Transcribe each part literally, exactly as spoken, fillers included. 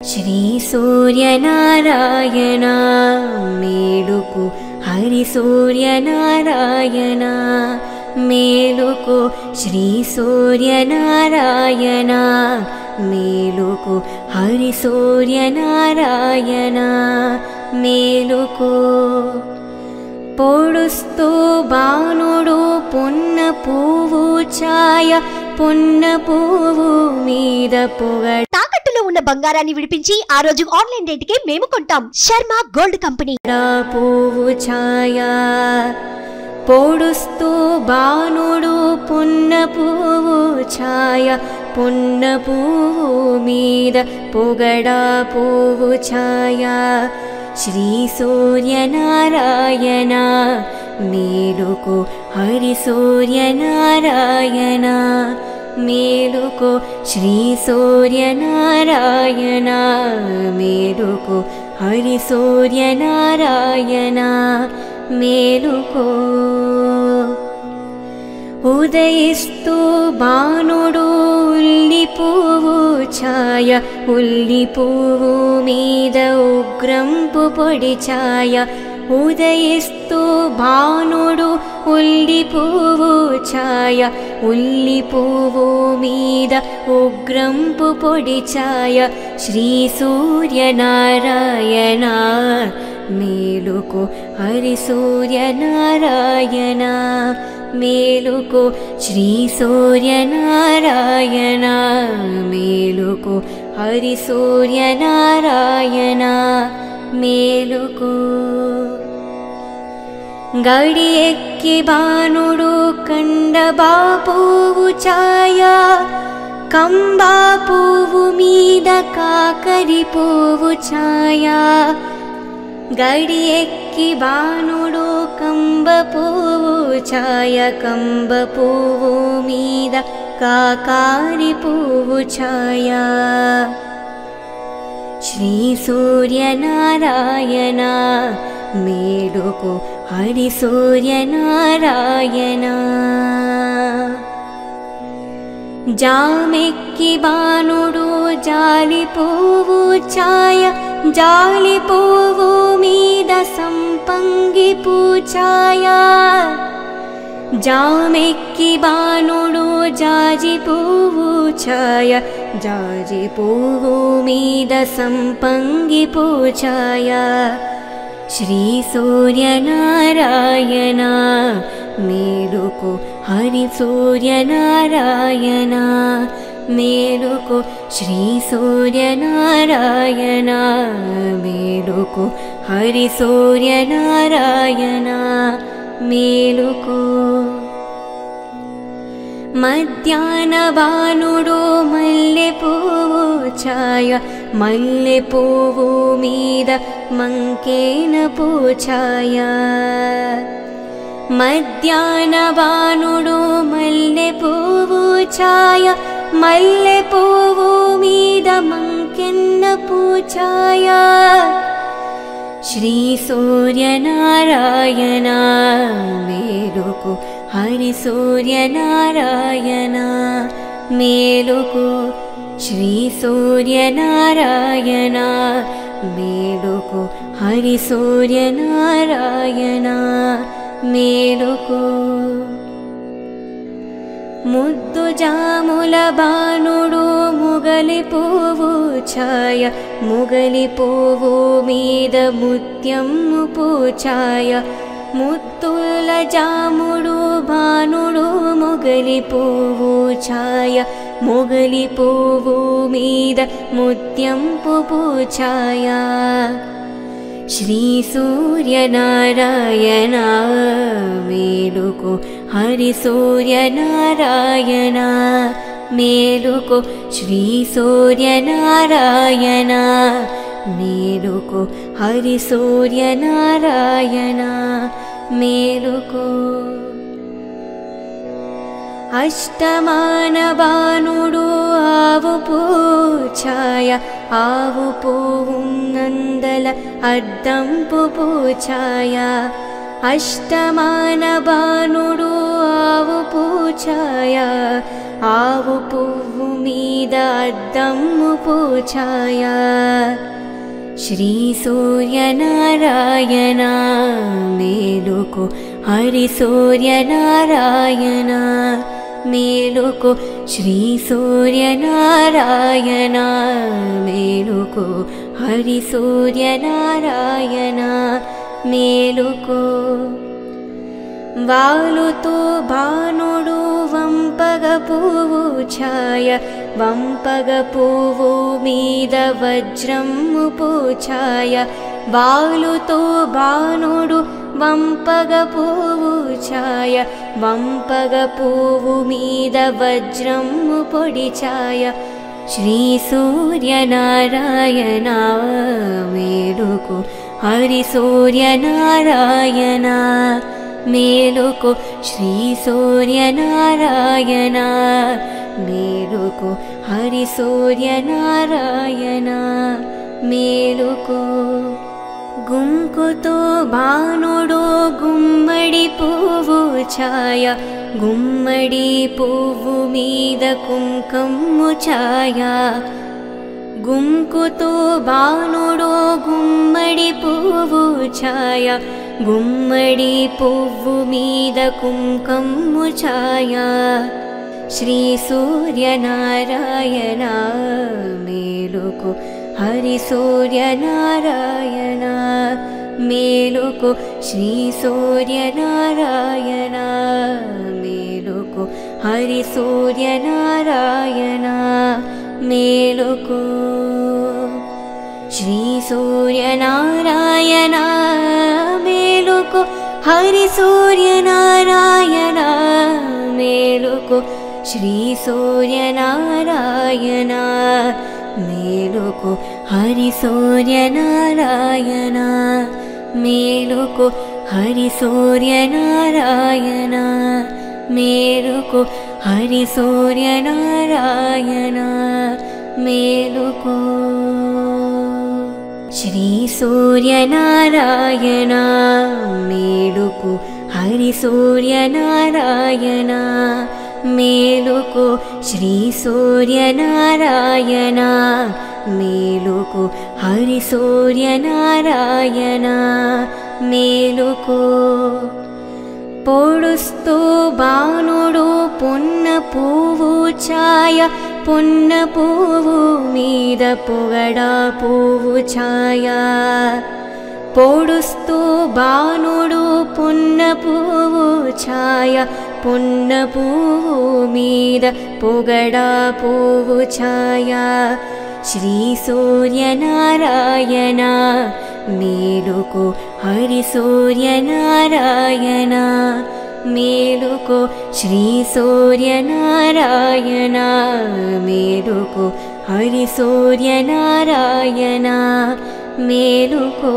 శ్రీ సూర్యనారాయణ మేలుకు హరి సూర్యనారాయణ మేలుకు శ్రీ సూర్యనారాయణ మేలుకు హరి సూర్యనారాయణ మేలుకు పొడుస్తూ బాణుడు పున్న పువ్వు ఛాయ పున్న పువ్వు మీద పొగ తాకట్టులో ఉన్న బంగారాన్ని విడిపించి ఆ రోజు ఆన్లైన్ రేటుకే మేము కొంటాం. Sharma gold company. పువ్వు ఛాయ పొడుస్తూ బాణుడు పున్న పువ్వు ఛాయ పున్న పువ్వు మీద పొగడా పువ్వు ఛాయ శ్రీ సూర్యనారాయణ మేలుకు హరి సూర్యనారాయణ మేలుకు శ్రీ సూర్యనారాయణ మేలుకు హరి సూర్యనారాయణ మేలుకో ఉదయిస్తూ బాణుడు ఉల్లి పువ్వు ఛాయ ఉల్లి పువ్వు మీద ఉగ్రంపు పొడి ఛాయ ఉదయిస్తూ భానుడు ఉల్లి పువ్వు ఛాయ ఉల్లి పువ్వు మీద ఉగ్రంపు పొడి ఛాయ శ్రీ సూర్యనారాయణ మేలుకు హరి సూర్యనారాయణ మేలుకు శ్రీ సూర్యనారాయణ మేలుకు హరి సూర్యనారాయణ మేలుకు గడి ఎక్కి బాణుడు కండబా పువ్వు ఛాయ కంబా పువ్వు మీద కాకరి పువ్వు ఛాయ గడి ఎక్కి బాణుడు కంబ పువ్వు ఛాయ కంబ పువ్వు మీద కాకారి పువ్వు ఛాయ శ్రీ సూర్యనారాయణ మేలుకు హరి సూర్యనారాయణ జామెక్కి బాణుడు జాలి పువ్వు ఛాయ జాలి పువ్వు మీద సంపంగి పూఛాయ జామెక్కి బాణుడు జాజి పువ్వు ఛాయ జాజి పువ్వు మీద సంపంగి పూఛాయ శ్రీ సూర్యనారాయణ మేలుకు హరి సూర్యనారాయణ మేలుకు శ్రీ సూర్యనారాయణ మేలుకు హరి సూర్యనారాయణ మేలుకు మధ్యాహ్న బాణుడు మల్లె పువ్వు ఛాయ మల్లె పువ్వు మీద మంకేన పూఛాయ మధ్యాహ్న బాణుడు మల్లె పువ్వు ఛాయ మల్లె పువ్వు మీద మంకెన్న పూఛాయ శ్రీ సూర్యనారాయణ మేలుకు హరి సూర్యనారాయణ మేలుకు శ్రీ సూర్యనారాయణ మేలుకు హరి సూర్యనారాయణ మేలుకు ముద్దు జాముల బాణుడు ముగలి పువ్వు ఛాయ ముగలి పువ్వు మీద ముత్యము పూఛాయ ముత్తుల జాముడు బాణుడు ముగలి పువ్వు ఛాయ ముగలి పువ్వు మీద ముత్యంపు పూఛాయ శ్రీ సూర్యనారాయణ మేలుకు హరి సూర్యనారాయణ మేలుకు శ్రీ సూర్యనారాయణ మేలుకు హరి సూర్యనారాయణ మేలుకు అష్టమాన బాణుడు ఆవు పూఛాయ ఆవు పువ్వు నందల అద్దంపు పూఛాయ అష్టమాన బాణుడు ఆవు పూఛాయ ఆవు పువ్వు మీద అద్దమ్ము పూఛాయ శ్రీ సూర్యనారాయణ మేలుకో హరి సూర్యనారాయణ మేలుకో శ్రీ సూర్యనారాయణ మేలుకో హరి సూర్యనారాయణ మేలుకో వాలుతో భానుడు వంపగ పువ్వు ఛాయ వంపగ పువ్వు మీద వజ్రము పూఛాయ వాలుతో భానుడు వంపగ పువ్వు ఛాయ వంపగ పువ్వు మీద వజ్రము పొడి ఛాయ శ్రీ సూర్యనారాయణ మేలుకో హరి సూర్యనారాయణ మేలుకో శ్రీ సూర్యనారాయణ మేలుకో హరి సూర్యనారాయణ మేలుకో గుంకుతో భానుడు గుమ్మడి పువ్వు ఛాయ గుమ్మడి పువ్వు మీద కుంకుమ ఛాయ గుంకుతో భానుడు గుమ్మడి పువ్వు ఛాయ గుమ్మడి పువ్వు మీద కుంకుమ ఛాయ శ్రీ సూర్యనారాయణ మేలుకో హరి సూర్యనారాయణ మేలుకో శ్రీ సూర్యనారాయణ మేలుకో హరి సూర్యనారాయణ మేలుకో శ్రీ సూర్యనారాయణ మేలుకో హరి సూర్యనారాయణ మేలుకో శ్రీ సూర్యనారాయణ మేలుకో హరి సూర్యనారాయణ మేలుకో హరి సూర్యనారాయణ మేలుకో హరి సూర్యనారాయణ మేలుకో శ్రీ సూర్యనారాయణ మేలుకో హరి సూర్యనారాయణ మేలుకో శ్రీ సూర్యనారాయణ మేలుకో హరి సూర్యనారాయణ మేలుకో పొడుస్తూ భానుడు పున్న పువ్వు ఛాయ పున్న పువ్వు మీద పొగడా పువ్వు ఛాయ పొడుస్తూ భానుడు పున్న పువ్వు ఛాయ పున్న పువ్వు మీద పొగడా పువ్వు ఛాయ శ్రీ సూర్యనారాయణ మేలుకో హరి సూర్యనారాయణ మేలుకో శ్రీ సూర్యనారాయణ మేలుకో హరి సూర్యనారాయణ మేలుకో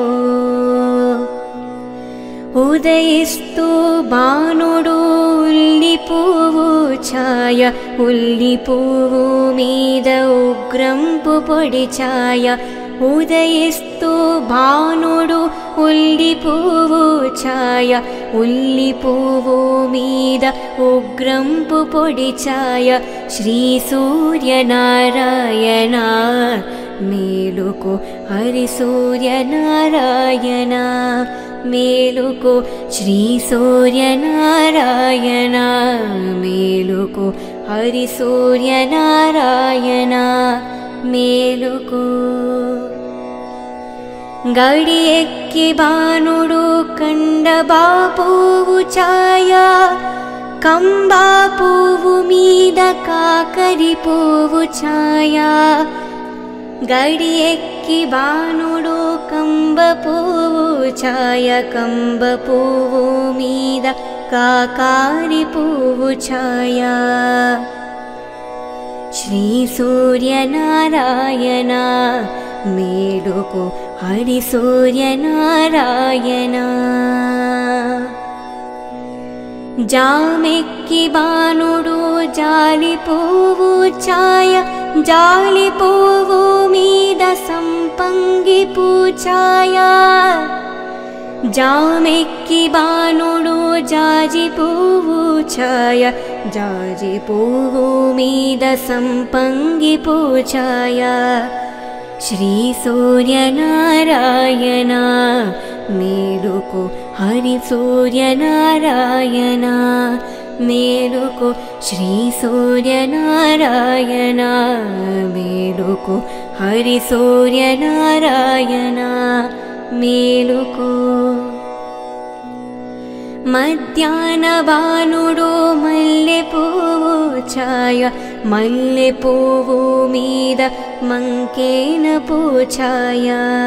ఉదయిస్తూ భానుడు ఉల్లి పువ్వు ఛాయ ఉల్లి పువ్వు మీద ఉగ్రంపు పొడి ఛాయ ఉదయిస్తూ భానుడు ఉల్లి పువ్వు ఛాయ ఉల్లి పువ్వు మీద ఉగ్రంపు పొడి ఛాయ శ్రీ సూర్యనారాయణ మేలుకో హరి సూర్యనారాయణ మేలుకో శ్రీ సూర్యనారాయణ మేలుకో హరి సూర్యనారాయణ మేలుకో గడి ఎక్కి భానుడు కండబా పువ్వు ఛాయ కంబా పువ్వు మీద కాకరి పువ్వు ఛాయ గడి ఎక్కి భానుడు కంబ పువ్వు ఛాయ కంబ పువ్వు మీద కాకారి పువ్వు ఛాయ శ్రీ సూర్యనారాయణ మేలుకో హరి సూర్యనారాయణ జామెక్కి భానుడు జాలి పువ్వు ఛాయ జాలి పువ్వు మీద సంపంగి పూఛాయ జామెక్కి భానుడు జాజి పువ్వు ఛాయ జాజి పువ్వు మీద సంపంగి పూఛాయ శ్రీ సూర్యనారాయణ మేలుకో హరి సూర్యనారాయణ మేలుకో శ్రీ సూర్యనారాయణ మేలుకో హరి సూర్యనారాయణ మేలుకో మధ్యాహ్న బాణుడు మల్లె పువ్వు ఛాయ మల్లె పువ్వు మీద మంకేన పూఛాయ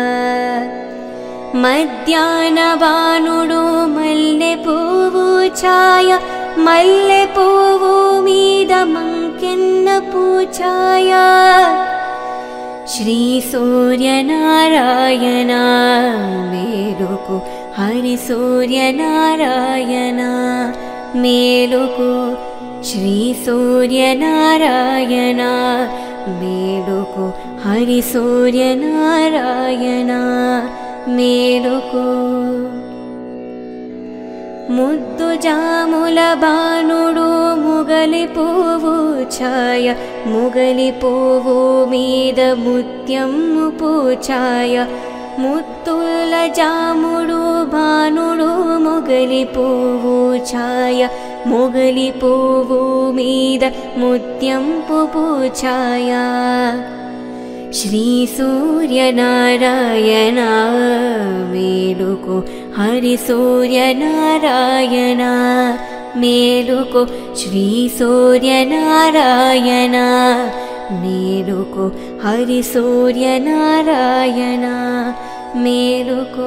మధ్యాహ్న బాణుడు మల్లె పువ్వు ఛాయ మల్లె పువ్వు మీద మంకెన్న పూఛాయ శ్రీ సూర్యనారాయణ మేలుకో హరి సూర్యనారాయణ మేలుకో శ్రీ సూర్యనారాయణ మేలుకో హరి సూర్యనారాయణ మేలుకో ముద్దు జాముల బాణుడు ముగలి పువ్వు ఛాయ ముగలి పువ్వు మీద ముత్యము పూఛాయ ముత్తుల జాముడు బాణుడు ముగలి పువ్వు ఛాయ ముగలి పువ్వు మీద ముత్యంపు పూఛాయ శ్రీ సూర్యనారాయణ మేలుకో హరి సూర్యనారాయణ మేలుకో శ్రీ సూర్యనారాయణ మేలుకో హరి సూర్యనారాయణ మేలుకో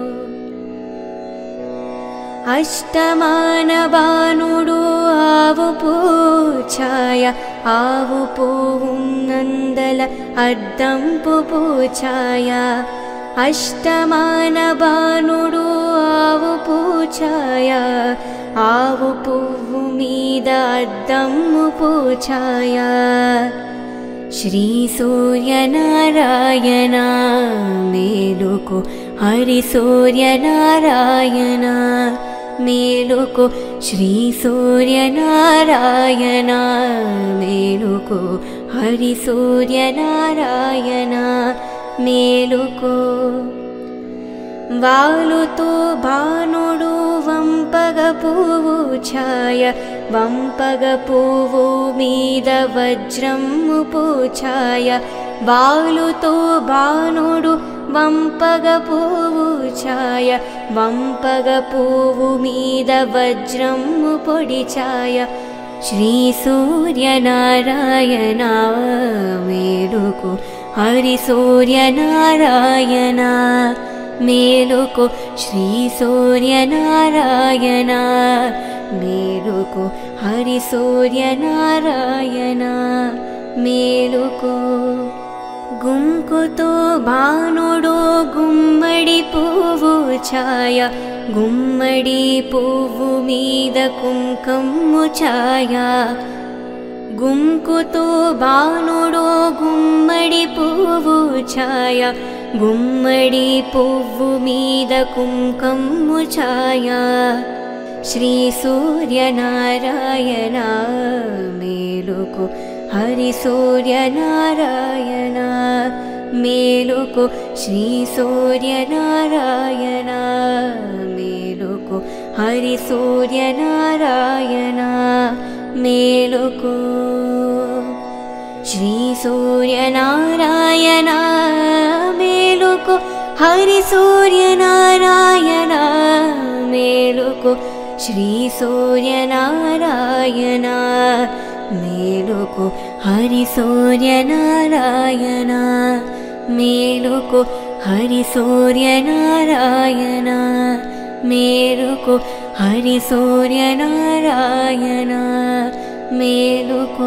అష్టమాన బాణుడు ఆవు పూఛాయ ఆవు పువ్వు నందల అద్దంపు పూఛాయ అష్టమాన బాణుడు ఆవు పూఛాయ ఆవు పువ్వు మీద అద్దము పూఛాయ శ్రీ సూర్యనారాయణ మేలుకో హరి సూర్యనారాయణ మేలుకో శ్రీ సూర్యనారాయణ మేలుకో హరి సూర్యనారాయణ మేలుకో వాలుతో భానుడు వంపగ పువ్వు ఛాయ వంపగ పువ్వు మీద వజ్రము పూఛాయ వాలుతో భానుడు వంపగ పువ్వు ఛాయ వంపగ పువ్వు మీద వజ్రము పొడి ఛాయ శ్రీ సూర్యనారాయణ మేలుకో హరి సూర్యనారాయణ మేలుకో శ్రీ సూర్యనారాయణ మేలుకో హరి సూర్యనారాయణ మేలుకో గుంకుతో భానుడు గుమ్మడి పువ్వు ఛాయ గుమ్మడి పువ్వు మీద కుంకుమ ఛాయ గుంకుతో భానుడు గుమ్మడి పువ్వు ఛాయ గుమ్మడి పువ్వు మీద కుంకుమ ఛాయ శ్రీ సూర్యనారాయణ మేలుకో హరి సూర్యనారాయణ మేలుకో శ్రీ సూర్యనారాయణ మేలుకో హరి సూర్యనారాయణ మేలుకో శ్రీ సూర్యనారాయణ మేలుకో హరి సూర్యనారాయణ మేలుకో శ్రీ సూర్యనారాయణ మేలుకో హరి సూర్యనారాయణ మేలుకో హరి సూర్యనారాయణ మేలుకో హరి సూర్యనారాయణ మేలుకో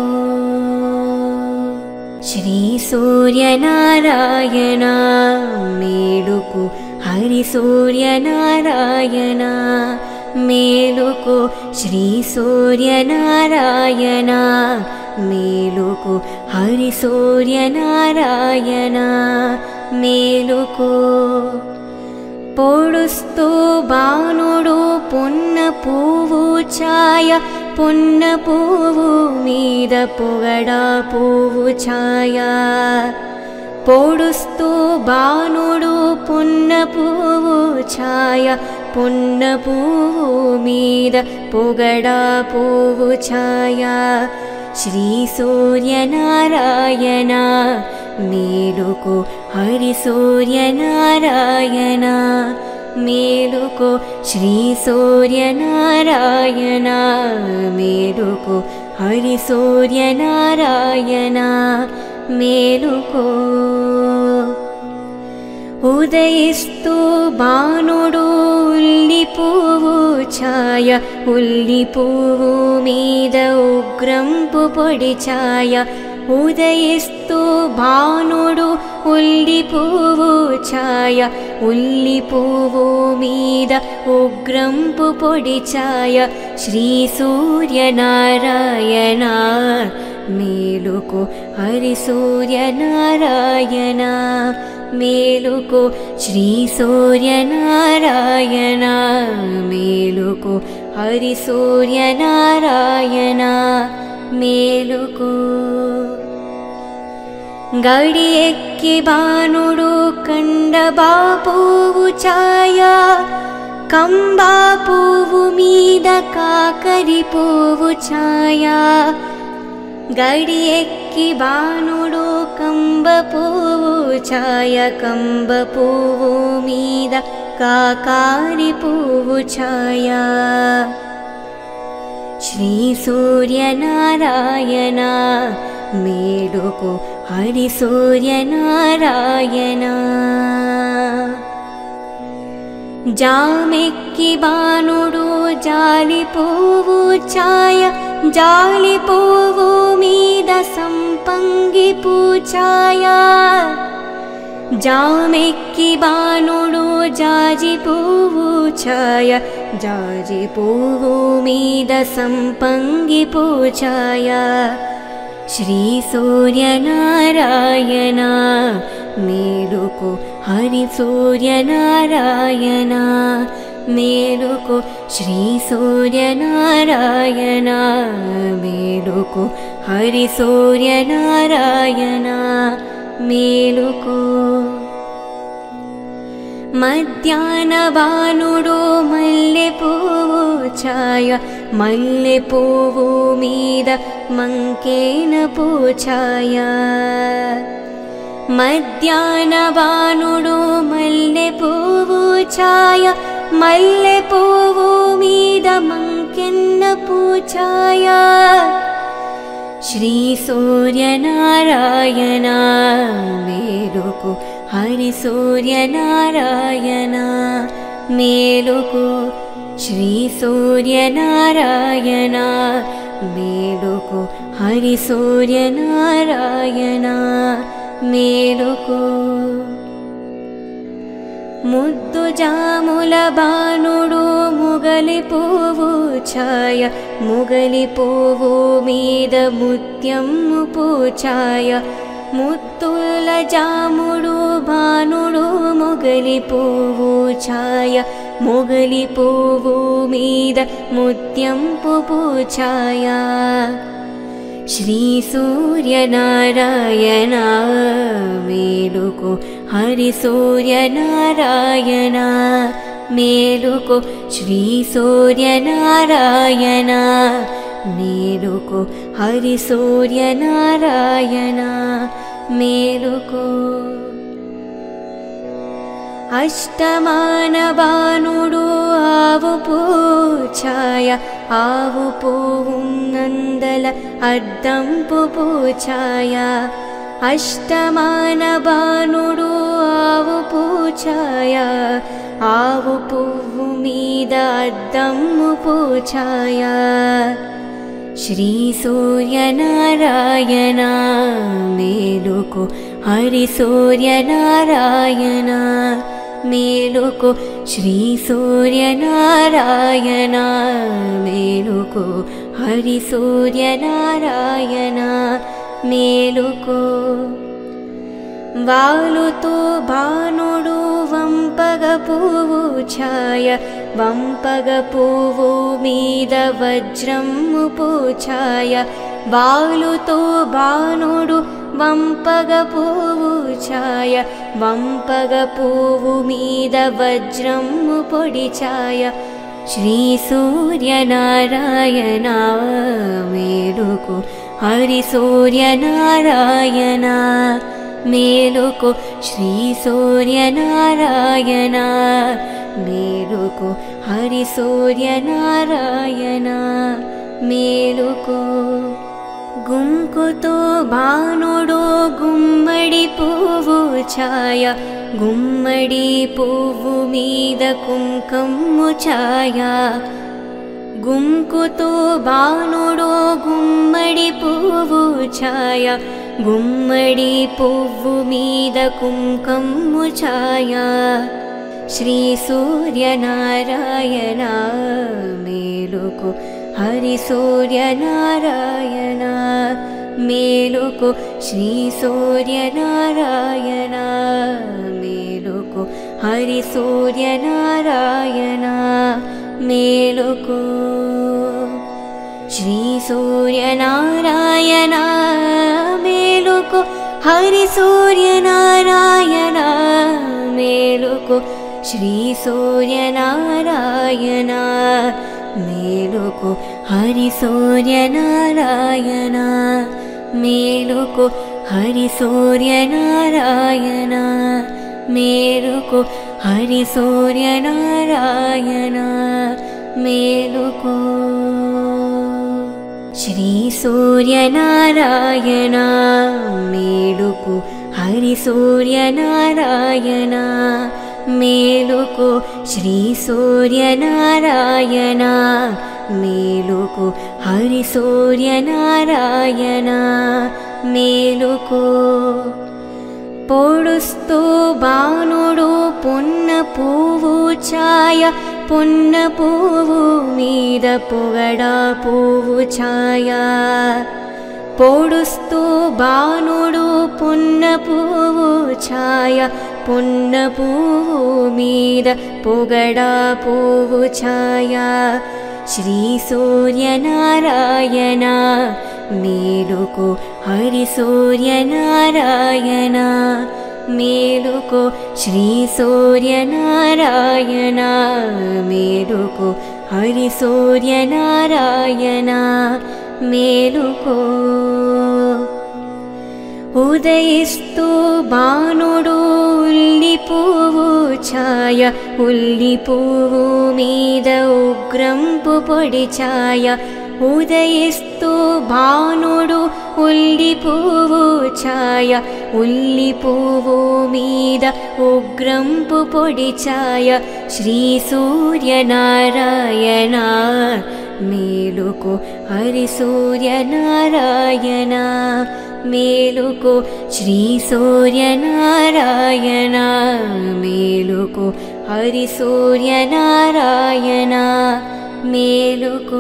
శ్రీ సూర్యనారాయణ మేలుకో హరి సూర్యనారాయణ మేలుకో శ్రీ సూర్యనారాయణ మేలుకో హరి సూర్యనారాయణ మేలుకో పొడుస్తూ బాణుడు పొన్న పువ్వు ఛాయ పొన్న పువ్వు మీద పొగడా పువ్వు ఛాయ పొడుస్తూ బాణుడు పున్న పువ్వు ఛాయ, పున్న పువ్వు మీద పొగడా పువ్వు ఛాయ. శ్రీ సూర్యనారాయణ మేలుకో, హరి సూర్యనారాయణ మేలుకో, శ్రీ సూర్యనారాయణ మేలుకో, హరి సూర్యనారాయణ మేలుకో. ఉదయిస్తూ బాణుడు ఉల్లి పువ్వు ఛాయ, ఉల్లి పువ్వు మీద ఉగ్రంపు పొడి ఛాయ. ఉదయిస్తూ బాణుడు ఉల్లి పువ్వు ఛాయ, ఉల్లి పువ్వు మీద ఉగ్రంపు పొడి ఛాయ. శ్రీ సూర్యనారాయణ మేలుకో, హరి సూర్యనారాయణ మేలుకో, శ్రీ సూర్యనారాయణ మేలుకో, హరి సూర్యనారాయణ మేలుకో. గడి ఎక్కి బాణుడు కండబా పువ్వు ఛాయ, కంబా పువ్వు మీద కాకరి పువ్వు ఛాయ. గడి ఎక్కి బాణుడు కంబ పువ్వు ఛాయ, కంబ పువ్వు మీద కాకారి పువ్వు ఛాయ. శ్రీ సూర్యనారాయణ మేలుకో, హరి సూర్యనారాయణ. జామెక్కి బాణుడు జాలి పువ్వు ఛాయ, జాలి పువ్వు మీద సంపంగి పూఛాయ. జామెక్కి బాణుడు జాజి పువ్వు ఛాయ, జాజి పువ్వు మీద సంపంగి పూఛాయ. శ్రీ సూర్యనారాయణ మేలుకో, హరి సూర్యనారాయణ మేలుకో, శ్రీ సూర్యనారాయణ మేలుకో, హరి సూర్యనారాయణ మేలుకో. మధ్యాహ్న బాణుడు మల్లె పువ్వు ఛాయ, మల్లె పువ్వు మీద మంకేన పూఛాయ. మధ్యాహ్న బాణుడు మల్లె పువ్వు ఛాయ, మల్లె పువ్వు మీద మంకెన్న పూఛాయ. శ్రీ సూర్యనారాయణ మేలుకో, హరి సూర్యనారాయణ మేలుకో, శ్రీ సూర్యనారాయణ మేలుకో, హరి సూర్యనారాయణ మేలుకో. ముద్దు జాముల బాణుడు ముగలి పువ్వు ఛాయ, ముగలి పువ్వు మీద ముత్యము పూఛాయ. ముత్తుల జాముడు బాణుడు ముగలి పువ్వు ఛాయ, ముగలి పువ్వు మీద ముత్యంపు పూఛాయ. శ్రీ సూర్యనారాయణ మేలుకో, హరి సూర్యనారాయణ మేలుకో, శ్రీ సూర్యనారాయణ మేలుకో, హరి సూర్యనారాయణ మేలుకో. అష్టమాన బాణుడు ఆవు పూఛాయ, ఆవు పువ్వు నందల అద్దంపు పూఛాయ. అష్టమాన బాణుడు ఆవు పూఛాయ, ఆవు పువ్వు మీద అద్దమ్ము పూఛాయ. శ్రీ సూర్యనారాయణ మేలుకో, హరి సూర్యనారాయణ మేలుకో, శ్రీ సూర్యనారాయణ మేలుకో, హరి సూర్యనారాయణ మేలుకో. వాలుతో బాణుడు వంపగ పువ్వు ఛాయ, వంపగ పువ్వు మీద వజ్రము పూఛాయ. వాలుతో బాణుడు వంపగ పువ్వు ఛాయ వంపగ పువ్వు మీద వజ్రము పొడి ఛాయ శ్రీ సూర్యనారాయణ మేలుకు హరి సూర్యనారాయణ మేలుకు శ్రీ సూర్యనారాయణ మేలుకు హరి సూర్యనారాయణ మేలుకు గుంకుతో బాణుడు గుమ్మడి పువ్వు ఛాయ గుమ్మడి పువ్వు మీద కుంకుమ ఛాయ గుంకుతో బాణుడు గుమ్మడి పువ్వు ఛాయ గుమ్మడి పువ్వు మీద కుంకుమ ఛాయ శ్రీ సూర్యనారాయణ మేలుకు హరి సూర్యనారాయణ మేలుకు శ్రీ సూర్యనారాయణ మేలుకు హరి సూర్యనారాయణ మేలుకు శ్రీ సూర్యనారాయణ మేలుకు హరి సూర్యనారాయణ మేలుకు శ్రీ సూర్యనారాయణ మేలుకు హరి సూర్యనారాయణ మేలుకు హరి సూర్యనారాయణ మేలుకు హరి సూర్యనారాయణ మేలుకు శ్రీ సూర్యనారాయణ మేలుకు హరి సూర్యనారాయణ మేలుకు శ్రీ సూర్యనారాయణ మేలుకు హరి సూర్యనారాయణ మేలుకు పొడుస్తూ బాణుడు పొన్న పువ్వు ఛాయ పొన్న పువ్వు మీద పొగడా పువ్వు ఛాయ పొడుస్తూ బాణుడు పొన్న పువ్వు ఛాయ పొన్న పువ్వు మీద పొగడా పువ్వు ఛాయ శ్రీ సూర్యనారాయణ మేలుకు హరి సూర్యనారాయణ మేలుకు శ్రీ సూర్యనారాయణ మేలుకు హరి సూర్యనారాయణ మేలుకు ఉదయిస్తూ బాణుడు ఉల్లి పువ్వు ఛాయ ఉల్లి పువ్వు మీద ఉగ్రంపు పొడి ఛాయ ఉదయిస్తూ బాణుడు ఉల్లి పువ్వు ఛాయ ఉల్లి పువ్వు మీద ఉగ్రంపు పొడి ఛాయ శ్రీ సూర్యనారాయణ మేలుకు హరి సూర్యనారాయణ మేలుకు శ్రీ సూర్యనారాయణ మేలుకు హరి సూర్యనారాయణ మేలుకు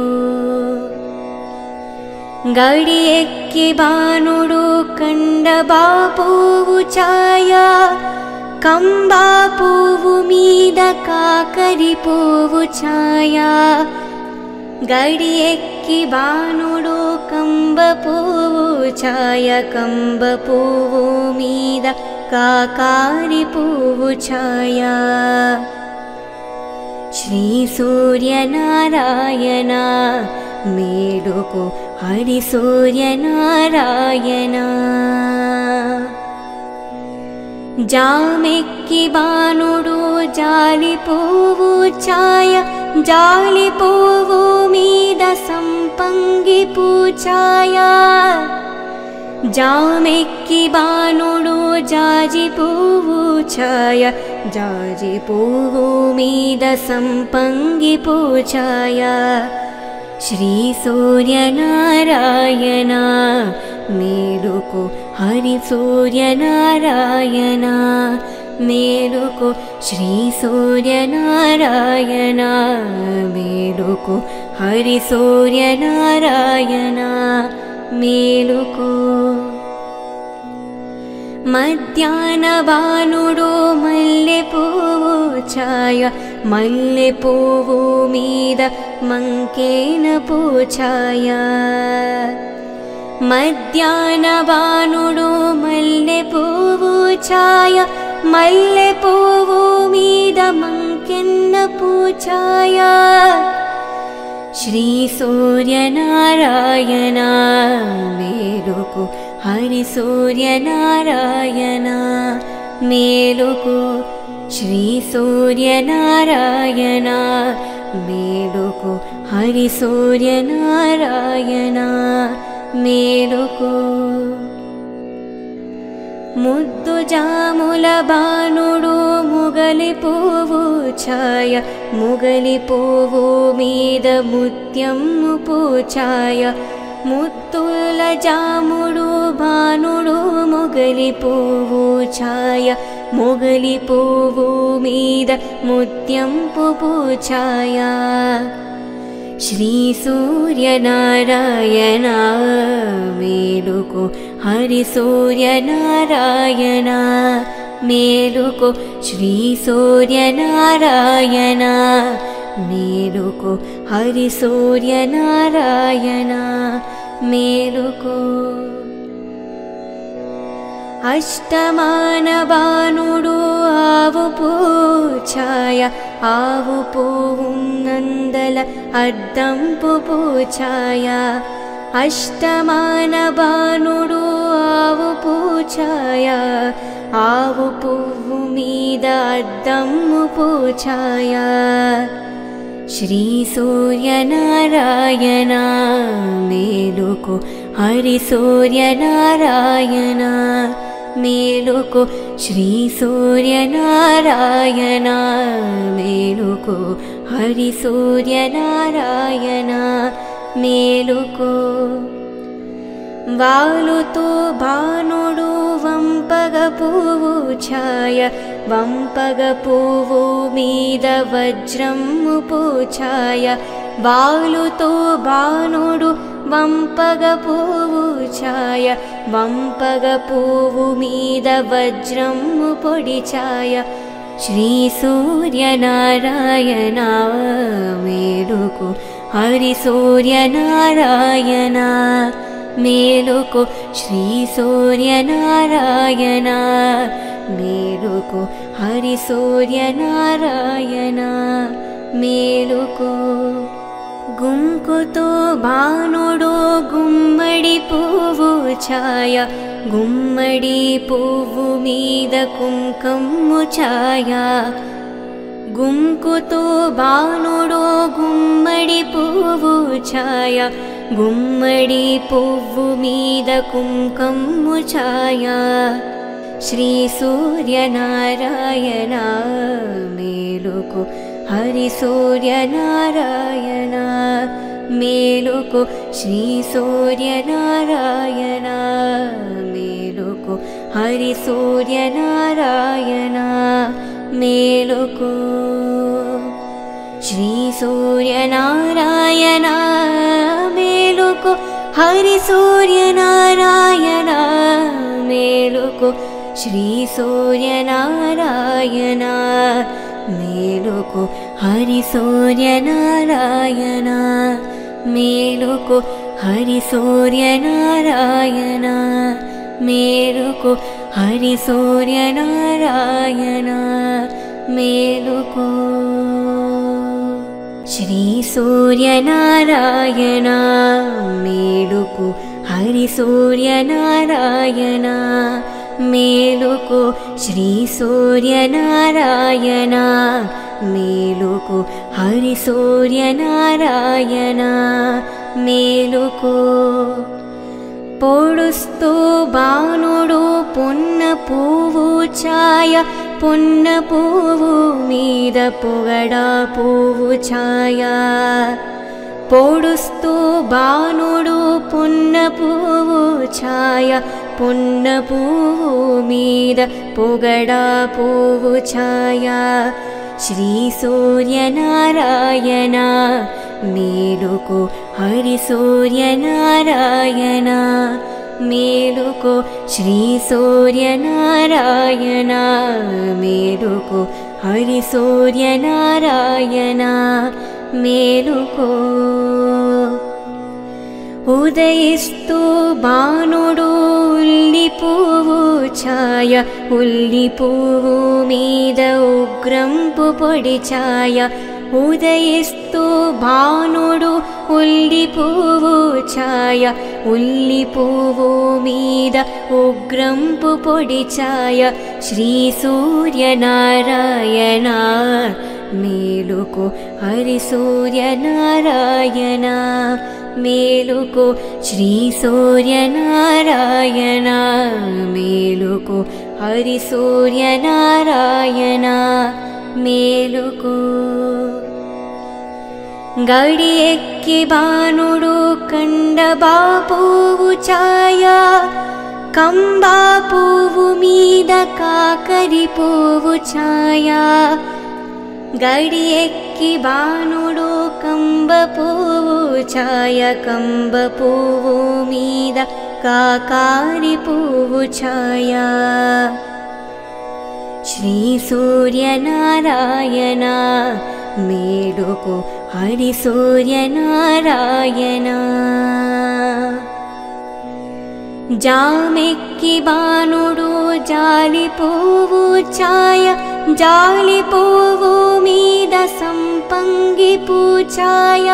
గడి ఎక్కి బాణుడు కండబా పువ్వు ఛాయ కంబా పువ్వు మీద కాకరి పువ్వు ఛాయ గడి ఎక్కి బాణుడు కంబ పువ్వు ఛాయ కంబ పువ్వు మీద కాకారి పువ్వు ఛాయ శ్రీ సూర్యనారాయణ మేలుకు హరి సూర్యనారాయణ జామెక్కి బాణుడు జాలి పువ్వు ఛాయ జాలి పువ్వు మీద సంపంగి పూఛాయ జామెక్కి బాణుడు జాజి పువ్వు ఛాయ జాజి పువ్వు మీద సంపంగి పూఛాయ శ్రీ సూర్యనారాయణ మేలుకు హరి సూర్యనారాయణ మేలుకు శ్రీ సూర్యనారాయణ మేలుకు హరి సూర్యనారాయణ మేలుకు మధ్యాహ్న బాణుడు మల్లె పువ్వు ఛాయ మల్లె పువ్వు మీద మంకేన పూఛాయ మధ్యాహ్న బాణుడు మల్లె పువ్వు ఛాయ మల్లె పువ్వు మీద మంకెన్న పూఛాయ శ్రీ సూర్యనారాయణ మేలుకు హరి సూర్యనారాయణ మేలుకు శ్రీ సూర్యనారాయణ మేలుకు హరి సూర్యనారాయణ మేలుకు ముద్దు జాముల బాణుడు ముగలి పువ్వు ఛాయ ముగలి పువ్వు మీద ముత్యము పూఛాయ ముత్తుల జాముడు బాణుడు ముగలి పువ్వు ఛాయ ముగలి పువ్వు మీద ముత్యంపు పూఛాయ శ్రీ సూర్యనారాయణ మేలుకు హరి సూర్యనారాయణ మేలుకు శ్రీ సూర్యనారాయణ మేలుకు హరి సూర్యనారాయణ మేలుకు అష్టమాన బాణుడు ఆవు పూఛాయ ఆవు పువ్వు నందల అద్దంపు పూఛాయ అష్టమాన బాణుడు ఆవు పూఛాయ ఆవు పువ్వు మీద అద్దము పూఛాయ శ్రీ సూర్యనారాయణ మేలుకు హరి సూర్యనారాయణ మేలుకు శ్రీ సూర్యనారాయణ మేలుకు హరి సూర్యనారాయణ మేలుకు వాలుతో బాణుడు వంపగ పువ్వు ఛాయ వంపగ పువ్వు మీద వజ్రము పూఛాయ వాలుతో బాణుడు వంపగ పువ్వు ఛాయ వంపగ పువ్వు మీద వజ్రము పొడి ఛాయ శ్రీ సూర్యనారాయణ మేలుకు హరి సూర్యనారాయణ మేలుకు శ్రీ సూర్యనారాయణ మేలుకు హరి సూర్యనారాయణ మేలుకు గుంకుతో బాణుడు గుమ్మడి పువ్వు ఛాయ గుమ్మడి పువ్వు మీద కుంకుమ ఛాయ గుంకుతో బాణుడు గుమ్మడి పువ్వు ఛాయ గుమ్మడి పువ్వు మీద కుంకుమ ఛాయ శ్రీ సూర్యనారాయణ మేలుకు హరి సూర్యనారాయణ మేలుకు శ్రీ సూర్యనారాయణ మేలుకు హరి సూర్యనారాయణ మేలుకు శ్రీ సూర్యనారాయణ మేలుకు హరి సూర్యనారాయణ మేలుకు శ్రీ సూర్యనారాయణ మేలుకు హరి సూర్యనారాయణ మేలుకు హరి సూర్యనారాయణ మేలుకు హరి సూర్యనారాయణ మేలుకు శ్రీ సూర్యనారాయణ మేలుకు హరి సూర్యనారాయణ మేలుకు శ్రీ సూర్యనారాయణ మేలుకు హరి సూర్యనారాయణ మేలుకు పొడుస్తూ బాణుడు పొన్న పువ్వు ఛాయ పొన్న పువ్వు మీద పొగడా పువ్వు ఛాయ పొడుస్తూ బాణుడు పొన్న పువ్వు ఛాయ పొన్న పువ్వు మీద పొగడా పువ్వు ఛాయ శ్రీ సూర్యనారాయణ మేలుకు హరి సూర్యనారాయణ మేలుకు శ్రీ సూర్యనారాయణ మేలుకు హరి సూర్యనారాయణ మేలుకు ఉదయిస్తూ బాణుడు ఉల్లి పువ్వు ఛాయ, ఉల్లి పువ్వు మీద ఉగ్రంపు పొడి ఛాయ. ఉదయిస్తూ భానుడు ఉల్లి పువ్వు ఛాయ, ఉల్లి పువ్వు మీద ఉగ్రంపు పొడి ఛాయ. శ్రీ సూర్యనారాయణ మేలుకు, హరి సూర్యనారాయణ మేలుకు. శ్రీ సూర్యనారాయణ మేలుకు, హరి సూర్యనారాయణ మేలుకు. గడి ఎక్కి బాణుడు కండబా పువ్వు ఛాయ, కంబా పువ్వు మీద కాకరి పువ్వు ఛాయ. గడి ఎక్కి బాణుడు కంబ పువ్వు ఛాయ, కంబ పువ్వు మీద కాకారి పువ్వు ఛాయ. శ్రీ సూర్యనారాయణ మేలుకు, హరి సూర్యనారాయణ. జామెక్కి బాణుడు జాలి పువ్వు ఛాయ, జాలి పువ్వు మీద సంపంగి పూఛాయ.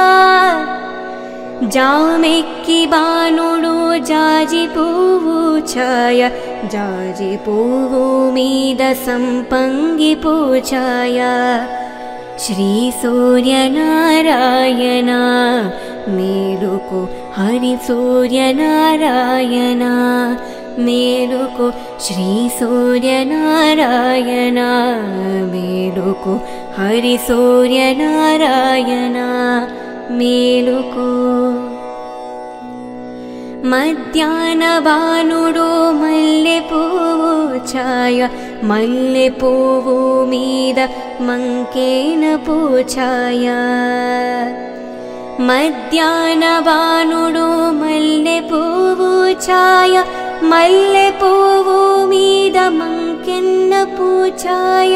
జామెక్కి బాణుడు జాజి పువ్వు ఛాయ, జాజి పువ్వు మీద సంపంగి పూఛాయ. శ్రీ సూర్యనారాయణ మేలుకు, హరి సూర్యనారాయణ మేలుకు. శ్రీ సూర్యనారాయణ మేలుకు, హరి సూర్యనారాయణ మేలుకు. మధ్యాహ్న బాణుడు మల్లె పువ్వు ఛాయ, మల్లె పువ్వు మీద మంకేన పూఛాయ. మధ్యాహ్న బాణుడు మల్లె పువ్వు ఛాయ, మల్లె పువ్వు మీద మంకెన్న పూఛాయ.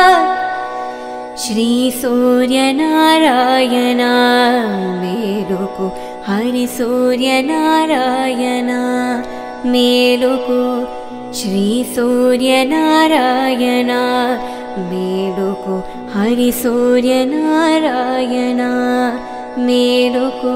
శ్రీ సూర్యనారాయణ మేలుకు, హరి సూర్యనారాయణ మేలుకు. శ్రీ సూర్యనారాయణ మేలుకు, హరి సూర్యనారాయణ మేలుకు.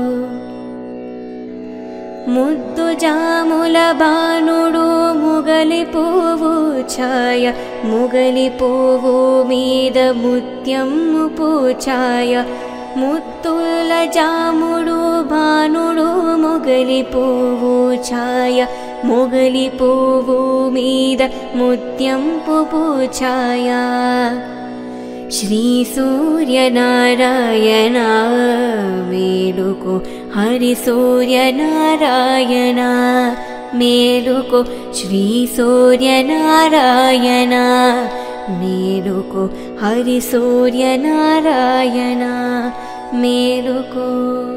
ముద్దు జాముల బాణుడు ముగలి పువ్వు ఛాయ, ముగలి పువ్వు మీద ముత్యము పూఛాయ. ముత్తుల జాముడు బాణుడు ముగలి పువ్వు ఛాయ, ముగలి పువ్వు మీద ముత్యంపు పూఛాయ. శ్రీ సూర్యనారాయణ మేలుకు, హరి సూర్యనారాయణ మేలుకు. శ్రీ సూర్యనారాయణ మేలుకు, హరి సూర్యనారాయణ మేలుకు.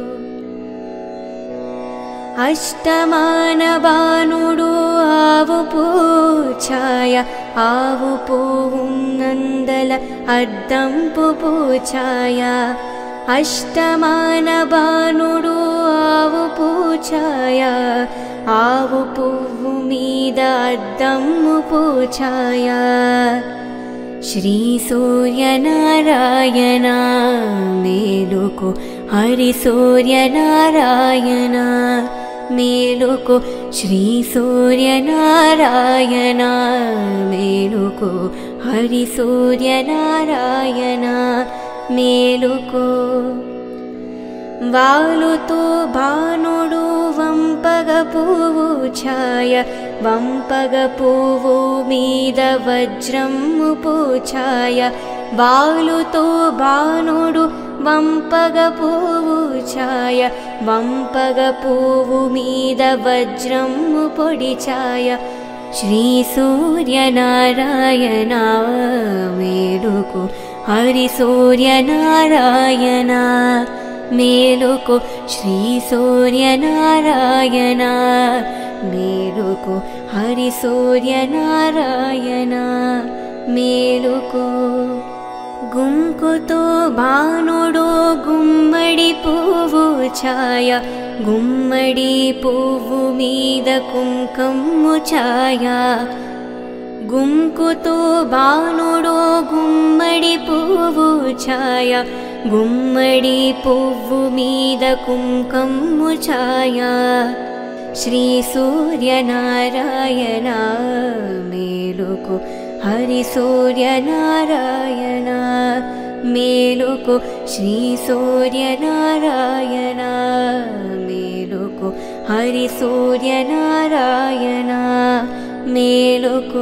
అష్టమాన బాణుడు ఆవు పూఛాయ, ఆవు పువ్వు నందల అద్దంపు పూఛాయ. అష్టమాన బాణుడు ఆవు పూఛాయ, ఆవు పువ్వు మీద అద్దము పూఛాయ. శ్రీ సూర్యనారాయణ మేలుకు, హరి సూర్యనారాయణ మేలుకు. శ్రీ సూర్యనారాయణ మేలుకు, హరి సూర్యనారాయణ మేలుకు. వాలుతో బాణుడు వంపగ పువ్వు ఛాయ, వంపగ పువ్వు మీద వజ్రము పూఛాయ. వాలుతో బాణుడు వంపగ పువ్వు ఛాయ, వంపగ పువ్వు మీద వజ్రము పొడి ఛాయ. శ్రీ సూర్యనారాయణ మేలుకు, హరి సూర్యనారాయణ మేలుకు. శ్రీ సూర్యనారాయణ మేలుకు, హరి సూర్యనారాయణ మేలుకు. గుంకుతో బాణుడు గుమ్మడి పువ్వు ఛాయ, గుమ్మడి పువ్వు మీద కుంకుమ ఛాయ గుంకుతో బాణుడో గుమ్మడి పువ్వు ఛాయ గుమ్మడి పువ్వు మీద కుంకుమ ఛాయ శ్రీ సూర్యనారాయణ మేలుకు హరి సూర్యనారాయణ మేలుకు శ్రీ సూర్యనారాయణ మేలుకు హరి సూర్యనారాయణ మేలుకు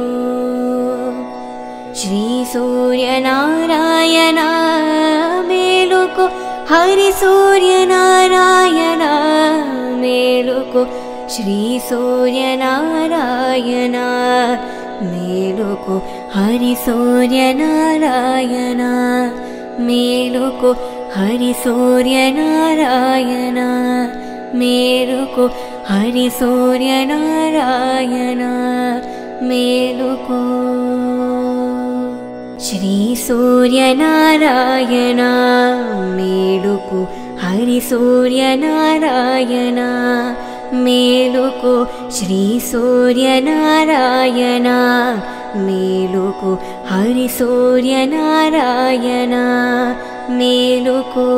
శ్రీ సూర్యనారాయణ మేలుకు హరి సూర్యనారాయణ మేలుకు శ్రీ సూర్యనారాయణ మేలుకు హరి సూర్యనారాయణ మేలుకు హరి సూర్యనారాయణ మేలుకు హరి సూర్యనారాయణ మేలుకు శ్రీ సూర్యనారాయణ మేలుకు హరి సూర్యనారాయణ మేలుకు శ్రీ సూర్యనారాయణ మేలుకు హరి సూర్యనారాయణ మేలుకు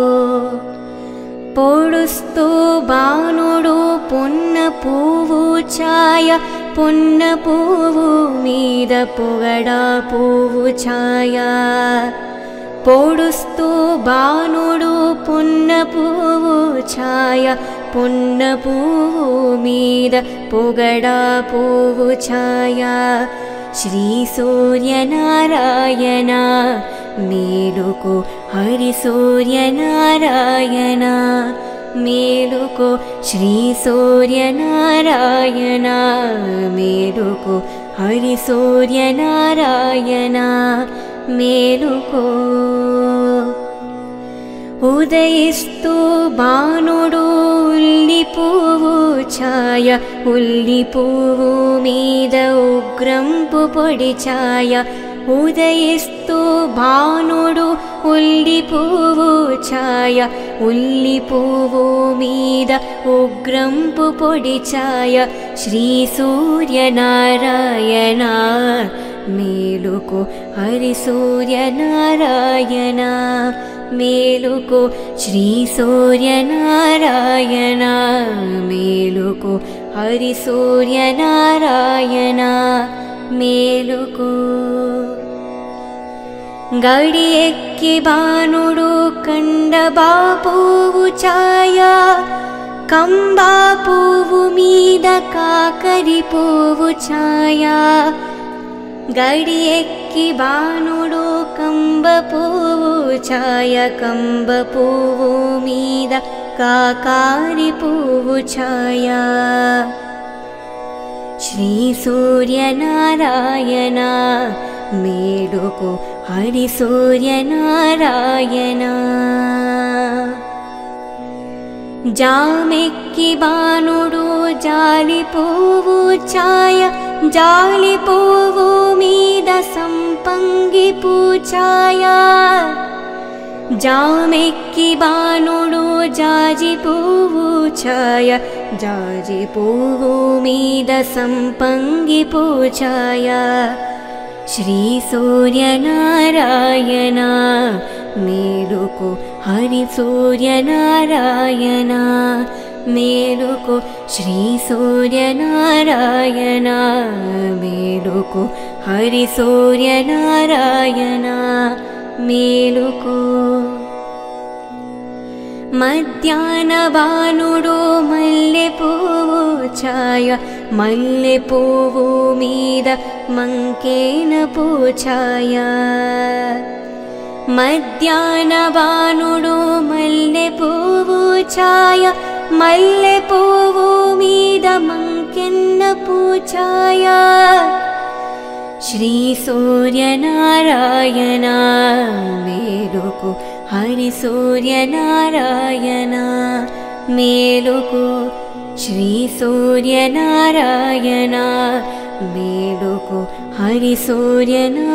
పొడుస్తూ బాణుడు పొన్న పువ్వు ఛాయ పొన్న పువ్వు మీద పొగడా పువ్వు ఛాయ పొడుస్తూ బాణుడు పొన్న పువ్వు ఛాయ పొన్న పువ్వు మీద పొగడా పువ్వు ఛాయ శ్రీ సూర్యనారాయణ మేలుకు హరి సూర్యనారాయణ మేలుకు శ్రీ సూర్యనారాయణ మేలుకు హరి సూర్యనారాయణ మేలుకు ఉదయిస్తూ బాణుడు ఉల్లి పువ్వు ఛాయ ఉల్లి పువ్వు మీద ఉగ్రంపు పొడి ఛాయ ఉదయిస్తూ భానుడు ఉల్లి పువ్వు ఛాయ ఉల్లి పువ్వు మీద ఉగ్రంపు పొడి ఛాయ శ్రీ సూర్యనారాయణ మేలుకు హరి సూర్యనారాయణ మేలుకు శ్రీ సూర్యనారాయణ మేలుకు హరి సూర్యనారాయణ మేలుకు గడి ఎక్కి బాణుడు కండబా పువ్వు ఛాయ కంబా పువ్వు మీద కాకరి పువ్వు ఛాయ గడి ఎక్కి బాణుడు కంబ పువ్వు ఛాయ కంబ పువ్వు మీద కాకారి పువ్వు ఛాయ శ్రీ సూర్యనారాయణ మేలుకు హరి సూర్యనారాయణ జామెక్కి బాణుడు జాలి పువ్వు ఛాయ జాలి పువ్వు మీద సంపంగి పూఛాయ జామెక్కి బాణుడు జాజి పువ్వు ఛాయ జాజి పువ్వు మీద సంపంగి పూఛాయ శ్రీ సూర్యనారాయణ మేలుకు హరి సూర్యనారాయణ మేలుకు శ్రీ సూర్యనారాయణ మేలుకు హరి సూర్యనారాయణ మేలుకు మధ్యాహ్న బాణుడు మల్లె పువ్వు ఛాయ మల్లె పువ్వు మీద మంకేన పూఛాయ మధ్యాహ్న బాణుడు మల్లె పువ్వు ఛాయ మల్లె పువ్వు మీద మంకెన్న పూఛాయ శ్రీ సూర్యనారాయణ మేలుకు హరి సూర్యనారాయణ మేలుకు శ్రీ సూర్యనారాయణ మేలుకు హరి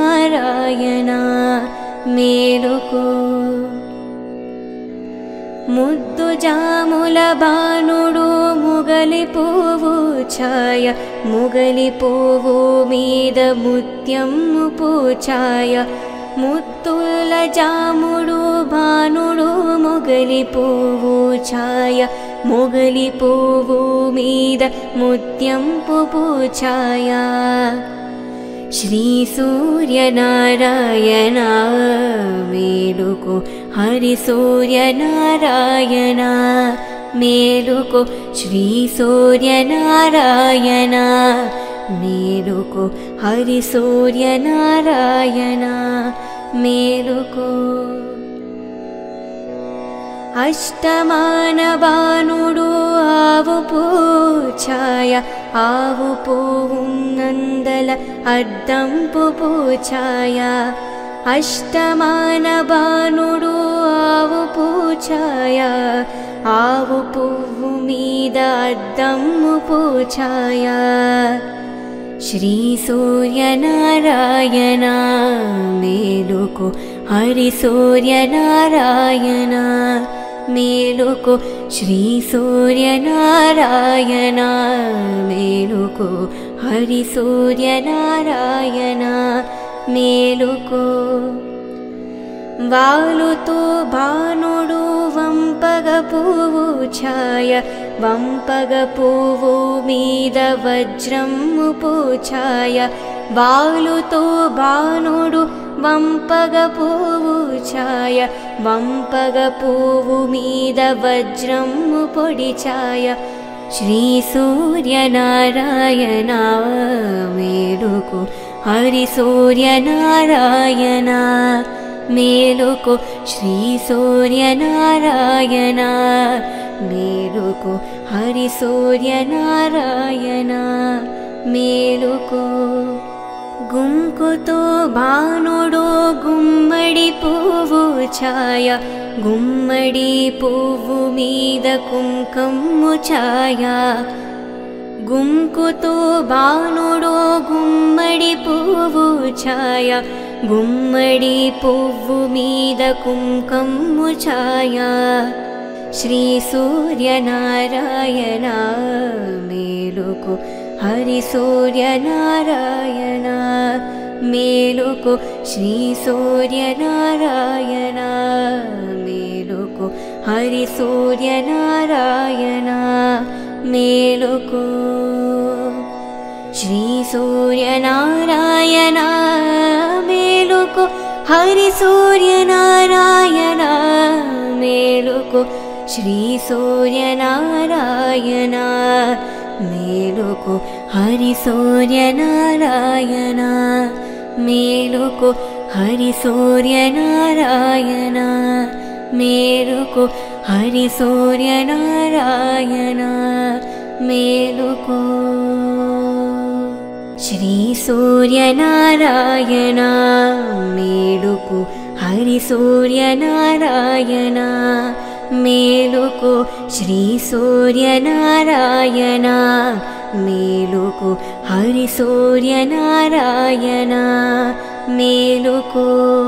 సూర్యనారాయణ మేలుకు ముద్దు జాముల బాణుడు ముగలి పువ్వు ఛాయ ముగలి పువ్వు మీద ముత్యము పూఛాయ ముత్తుల జాముడు బాణుడు ముగలి పువ్వు ఛాయ ముగలి పువ్వు మీద ముత్యంపు పూఛాయ శ్రీ సూర్యనారాయణ మేలుకు హరి సూర్యనారాయణ మేలుకు శ్రీ సూర్యనారాయణ మేలుకు హరి సూర్యనారాయణ మేలుకు అష్టమాన బాణుడు ఆవు పూఛాయ ఆవు పువ్వునందల అద్దంపు పూఛాయ అష్టమాన బాణుడు ఆవు పూఛాయ ఆవు పువ్వు మీద అద్దము పూఛాయ శ్రీ సూర్యనారాయణ మేలుకు హరి సూర్యనారాయణ మేలుకు శ్రీ సూర్యనారాయణ మేలుకు హరి సూర్యనారాయణ మేలుకు వాలుతో బాణుడు వంపగ పువ్వు ఛాయ వంపగ పువ్వు మీద వజ్రము పూఛాయ వాలుతో బాణుడు వంపగ పువ్వు ఛాయ వంపగ పువ్వు మీద వజ్రము పొడి ఛాయ శ్రీ సూర్యనారాయణ మేలుకు హరి సూర్యనారాయణ మేలుకు శ్రీ సూర్యనారాయణ మేలుకు హరి సూర్యనారాయణ మేలుకు గుంకుతో బాణుడు గుమ్మడి పువ్వు ఛాయ గుమ్మడి పువ్వు మీద కుంకుమ ఛాయ గుంకుతో బాణుడు గుమ్మడి పువ్వు ఛాయ గుమ్మడి పువ్వు మీద కుంకుమ ఛాయ శ్రీ సూర్యనారాయణ మేలుకు హరి సూర్యనారాయణ మేలుకు శ్రీ సూర్యనారాయణ మేలుకు హరి సూర్యనారాయణ మేలుకు శ్రీ సూర్యనారాయణ మేలుకు హరి సూర్యనారాయణ మేలుకు శ్రీ సూర్యనారాయణ మేలుకు హరి సూర్యనారాయణ మేలుకు హరి సూర్యనారాయణ మేలుకు హరి సూర్యనారాయణ మేలుకు శ్రీ సూర్యనారాయణ మేలుకు హరి సూర్యనారాయణ మేలుకు శ్రీ సూర్యనారాయణ మేలుకు హరి సూర్యనారాయణ మేలుకు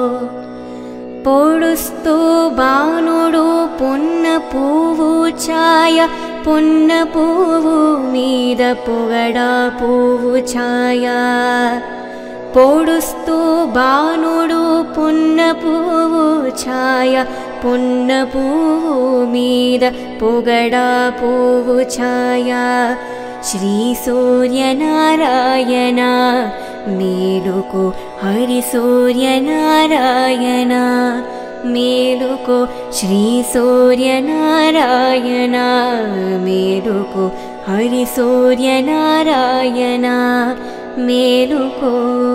పొడుస్తూ బాణుడు పున్న పువ్వు ఛాయ పున్న పువ్వు మీద పొగడా పువ్వు ఛాయ పొడుస్తూ బాణుడు పున్న పువ్వు ఛాయ పున్న పువ్వు మీద పొగడా పువ్వు ఛాయ శ్రీ సూర్యనారాయణ మేలుకు హరి సూర్యనారాయణ మేలుకు శ్రీ సూర్యనారాయణ మేలుకు హరి సూర్యనారాయణ మేలుకు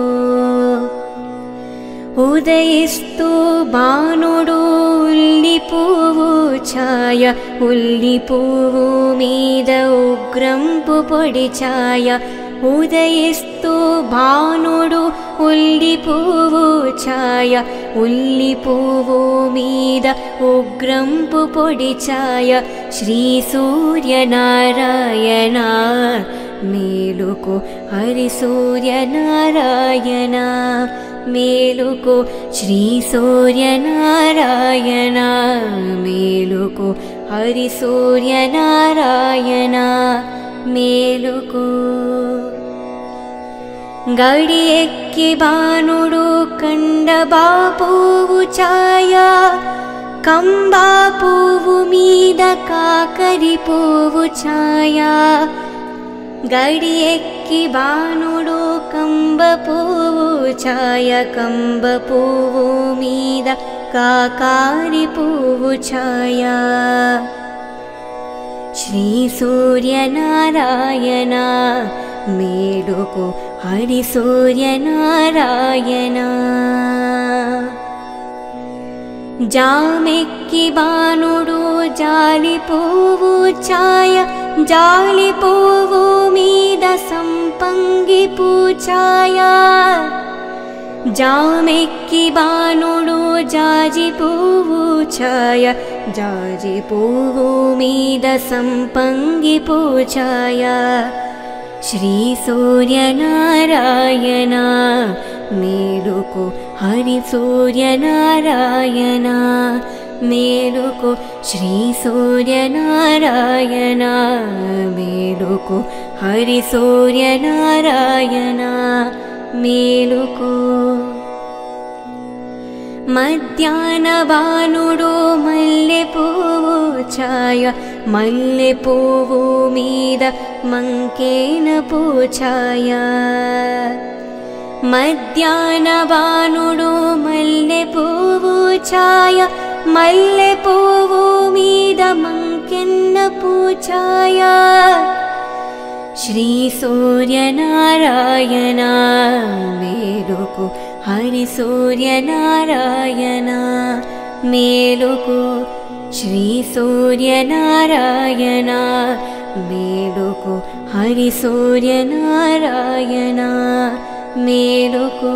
ఉదయిస్తూ బాణుడు ఉల్లి పువ్వు ఛాయ ఉల్లి పువ్వు మీద ఉగ్రంపు పొడి ఛాయ ఉదయిస్తూ బాణుడు ఉల్లి పువ్వు ఛాయ ఉల్లి పువ్వు మీద ఉగ్రంపు పొడి ఛాయ శ్రీ సూర్యనారాయణ మేలుకు హరి సూర్యనారాయణ మేలుకో శ్రీ సూర్యనారాయణ మేలుకో హరి సూర్యనారాయణ మేలుకో గడి ఎక్కి బాణుడు కండబా పువ్వు ఛాయ కంబా పువ్వు మీద కాకరి పువ్వు ఛాయ గడి ఎక్కి బాణుడు కంబ పువ్వు ఛాయ కంబ పువ్వు మీద కాకారి పువ్వు ఛాయ శ్రీ సూర్యనారాయణ మేలుకో హరి సూర్యనారాయణ జామెక్కి బాణుడు జాలి పువ్వు ఛాయ జాలి పువ్వు మీద సంపంగి పూఛాయ జామెక్కి బాణుడు జాజి పువ్వు ఛాయ జాజి పువ్వు మీద సంపంగి పూఛాయ శ్రీ సూర్యనారాయణ మేలుకో హరి సూర్యనారాయణ మేలుకో శ్రీ సూర్యనారాయణ మేలుకో హరి సూర్యనారాయణ మేలుకో మధ్యాహ్న బాణుడు మల్లె పువ్వు ఛాయ మల్లె పువ్వు మీద మంకేన పూఛాయ మధ్యాహ్న బాణుడు మల్లె పువ్వు ఛాయ మల్లె పువ్వు మీద మంకెన్న పూఛాయ శ్రీ సూర్యనారాయణ మేలుకో హరి సూర్యనారాయణ మేలుకో శ్రీ సూర్యనారాయణ మేలుకో హరి సూర్యనారాయణ మేలుకో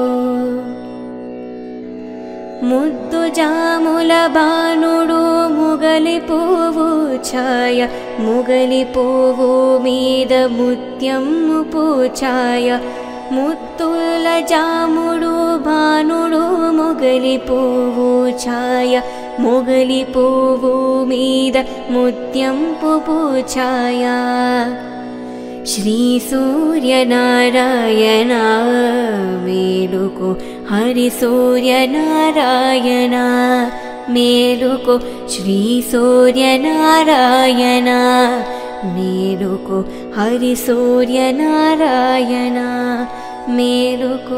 ముద్దు జాముల బాణుడు ముగలి పువ్వు ఛాయ ముగలి పువ్వు మీద ముత్యము పూఛాయ ముత్తుల జాముడు బాణుడు ముగలి పువ్వు ఛాయ ముగలి పువ్వు మీద ముత్యంపు పూఛాయ శ్రీ సూర్యనారాయణ మేలుకో హరి సూర్యనారాయణ మేలుకో శ్రీ సూర్యనారాయణ మేలుకో హరి సూర్యనారాయణ మేలుకో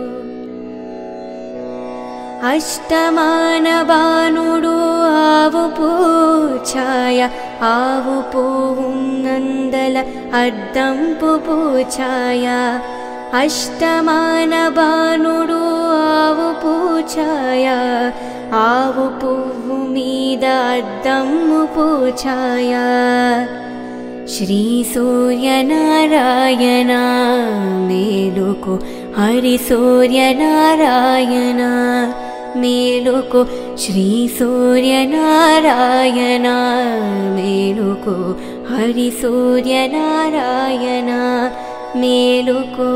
అష్టమాన బాణుడు ఆవు పూఛాయ ఆవు పువ్వు నందల అద్దంపు పూఛాయ అష్టమాన బాణుడు ఆవు పూఛాయ ఆవు పువ్వు మీద అద్దమ్ము పూఛాయ శ్రీ సూర్యనారాయణ మేలుకో హరి సూర్యనారాయణ మేలుకో శ్రీ సూర్యనారాయణ మేలుకో హరి సూర్యనారాయణ మేలుకో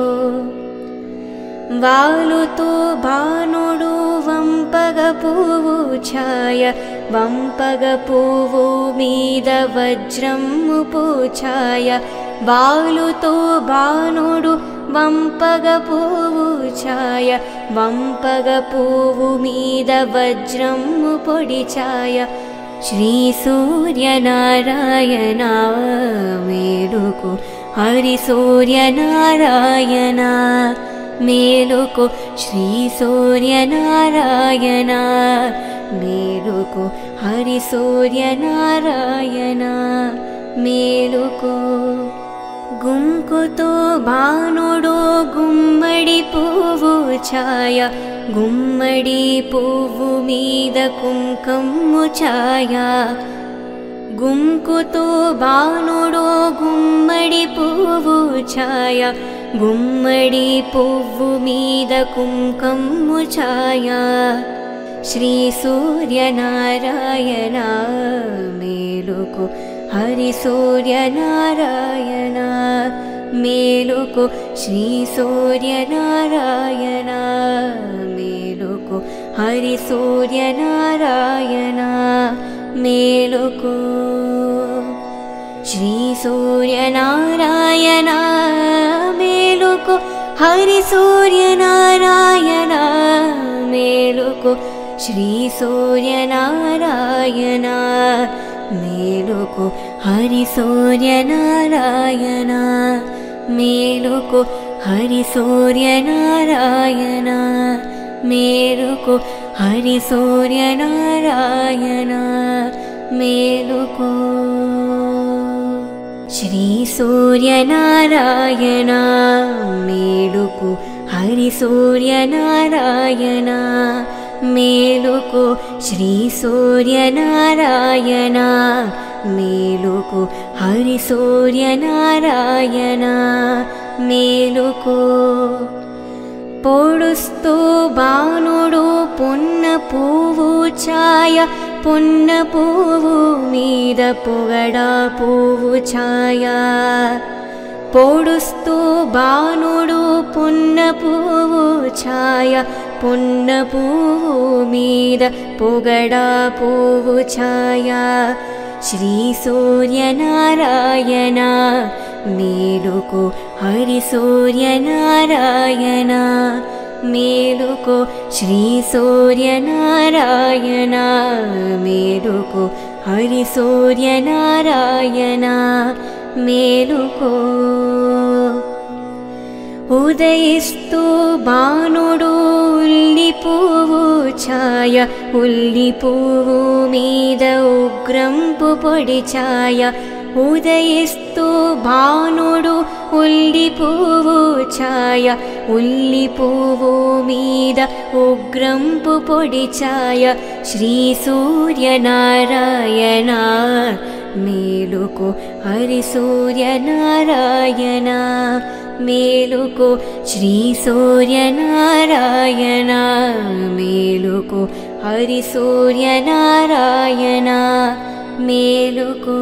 వాలుతో బాణుడు వంపగ పువ్వు ఛాయ వంపగ పువ్వు మీద వజ్రము పూఛాయ వాలుతో బాణుడు వంపగ పువ్వు ఛాయ వంపగ పువ్వు మీద వజ్రము పొడి ఛాయ శ్రీ సూర్యనారాయణ మేలుకో హరి సూర్యనారాయణ మేలుకో శ్రీ సూర్యనారాయణ మేలుకో హరి సూర్యనారాయణ మేలుకో గుంకుతో బాణుడు గుమ్మడి పువ్వు ఛాయ గుమ్మడి పువ్వు మీద కుంకమ్ము ఛాయ గుంకుతో బాణుడు గుమ్మడి పువ్వు ఛాయ గుమ్మడి పువ్వు మీద కుంకమ్ము ఛాయ శ్రీ సూర్యనారాయణ మేలుకో హరి సూర్యనారాయణ మేలుకో శ్రీ సూర్యనారాయణ మేలుకో హరి సూర్యనారాయణ మేలుకో శ్రీ సూర్యనారాయణ మేలుకో హరి సూర్యనారాయణ మేలుకో శ్రీ సూర్యనారాయణ మేలుకో హరి సూర్యనారాయణ మేలుకో హరి సూర్యనారాయణ మేలుకో హరి సూర్యనారాయణ మేలుకో శ్రీ సూర్యనారాయణ మేలుకో హరి సూర్యనారాయణ మేలుకో శ్రీ సూర్యనారాయణ మేలుకో హరి సూర్యనారాయణ మేలుకో పొడుస్తూ బాణుడు పొన్న పువ్వు ఛాయ పొన్న పువ్వు మీద పొగడా పువ్వు ఛాయ పొడుస్తూ బాణుడు పొన్న పువ్వు ఛాయ పొన్న పువ్వు మీద పొగడా పువ్వు ఛాయ శ్రీ సూర్యనారాయణ మేలుకో హరి సూర్యనారాయణ మేలుకో శ్రీ సూర్యనారాయణ మేలుకో హరి సూర్యనారాయణ మేలుకో ఉదయిస్తూ బాణుడు ఉల్లి పువ్వు ఛాయ ఉల్లి పువ్వు మీద ఉగ్రంపు పొడి ఛాయ ఉదయిస్తూ భానుడు ఉల్లి పువ్వు ఛాయ ఉల్లి పువ్వు మీద ఉగ్రంపు పొడి ఛాయ శ్రీ సూర్యనారాయణ మేలుకో హరి సూర్యనారాయణ మేలుకో శ్రీ సూర్యనారాయణ మేలుకో హరి సూర్యనారాయణ మేలుకో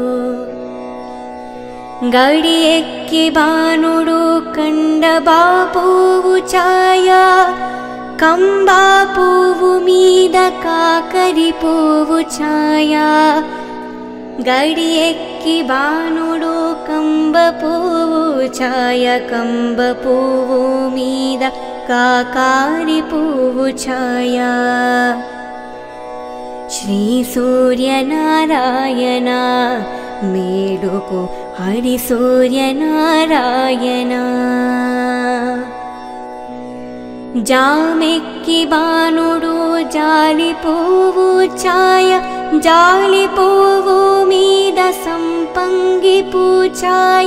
గడి ఎక్కి బాణుడు కండబా పువ్వు ఛాయ కంబా పువ్వు మీద కాకరి పువ్వు ఛాయ గడి ఎక్కి బాణుడు కంబ పువ్వు ఛాయ కంబ పువ్వు మీద కాకారి పువ్వు ఛాయ శ్రీ సూర్యనారాయణ మేలుకో హరి సూర్యనారాయణ జామెక్కి బాణుడు జాలి పువ్వు ఛాయ జాలి పువ్వు మీద సంపంగి పూఛాయ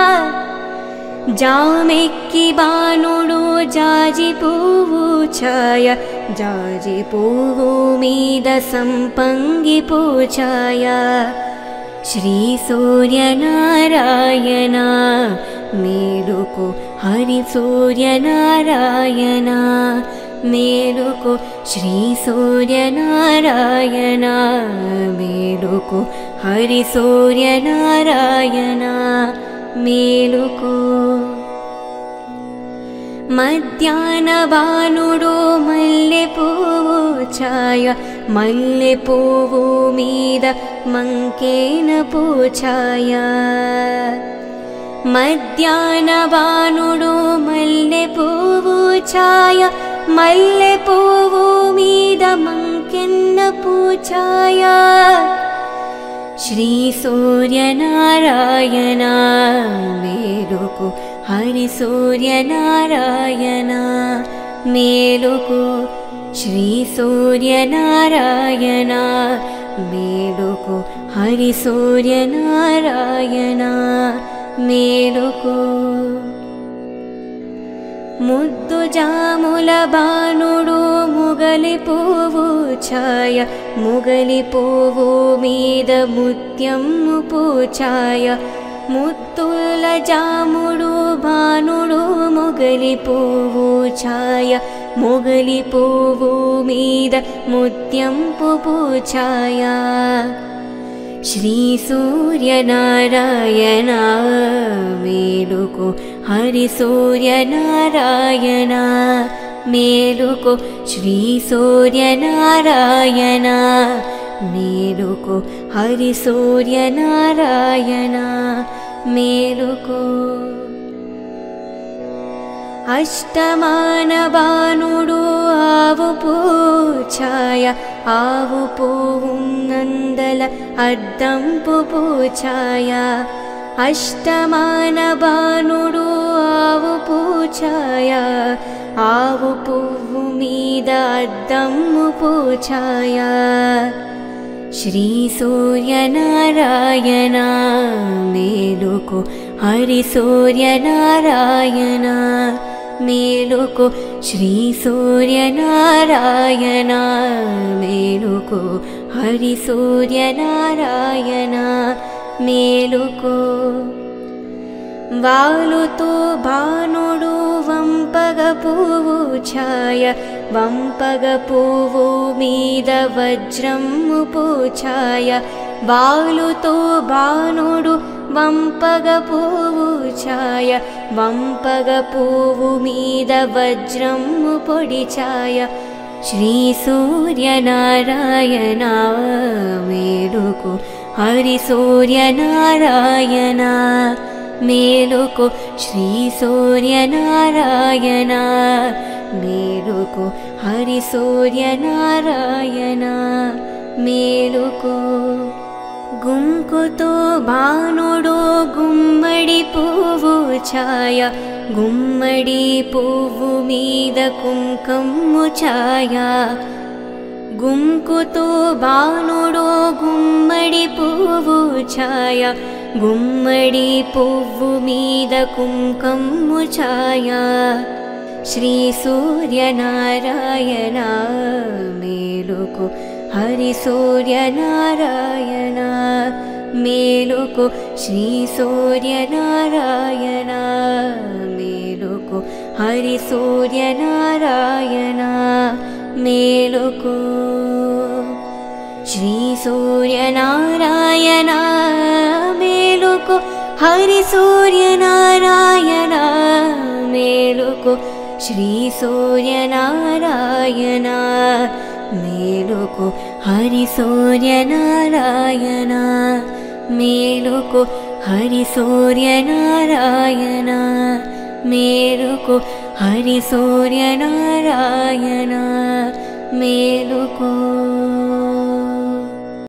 జామెక్కి బాణుడు జాజి పువ్వు ఛాయ జాజి పువ్వు మీద సంపంగి పూఛాయ శ్రీ సూర్యనారాయణ మేలుకో హరి సూర్యనారాయణ మేలుకో శ్రీ సూర్యనారాయణ మేలుకో హరి సూర్యనారాయణ మేలుకో మధ్యాహ్న బాణుడు మల్లె పువ్వు ఛాయ మల్లె పువ్వు మీద మంకేన పూఛాయ మధ్యాహ్న బాణుడు మల్లె పువ్వు ఛాయ మల్లె పువ్వు మీద మంకెన్న పూఛాయ శ్రీ సూర్యనారాయణ మేలుకో హరి సూర్యనారాయణ మేలుకో శ్రీ సూర్యనారాయణ మేలుకో హరి సూర్యనారాయణ మేలుకో ముద్దు జాముల బాణుడు ముగలి పువ్వు ఛాయ ముగలి పువ్వు మీద ముత్యము పూఛాయ ముత్తుల జాముడు బాణుడు ముగలి పువ్వు ఛాయ ముగలి పువ్వు మీద ముత్యంపు పూఛాయ श्री सूर्य नारायण मेलुको हरि सूर्य नारायण मेलुको श्री सूर्य नारायण मेलुको हरि सूर्य नारायण मेलुको अष्टमान बानुडु आवु पूचाय आवु पूवुं नंदल अद्दंपु पूचाय अष्टमान बानुडु आवु पूचाय आवु पुव्वु मीद अद्दम्मु पूचाय श्री सूर्य नारायण मेलुको हरि सूर्य नारायण मेलुको श्री सूर्य नारायण मेलुको हरि सूर्य नारायण मेलुको वालुतो भानुडु वंपग पुव्वु छाय वंपग पुव्वु मीद वज्रम्मु पूचाय वालुतो भानुडु वंपग पुव्वु छाय वंपग पुव्वु मीद वज्रम्मु पोडिचाय श्री सूर्य नारायण मेलुको हरि सूर्य नारायण मेलुको श्री सूर्य नारायण मेलुको हरि सूर्य नारायण मेलुको गुंकुतो भानुडु गुम्मडि पुव्वु छाय गुम्मडि पुव्वु मीद कुंकुमु छाय गुंकुतो भानुडु गुम्मडि पुव्वु छाय गुम्मडि पुव्वु मीद कुंकुमु छाय श्री सूर्य नारायण मेलुको हरि सूर्य नारायण मेलुको श्री सूर्य नारायण मेलुको हरि सूर्य नारायण मेलुको श्री सूर्य नारायण मेलुको हरि सूर्य नारायण मेलुको श्री सूर्य नारायण मेलुको हरि सूर्य नारायण मेलुको हरि सूर्य नारायण मेलुको हरि सूर्य नारायण मेलुको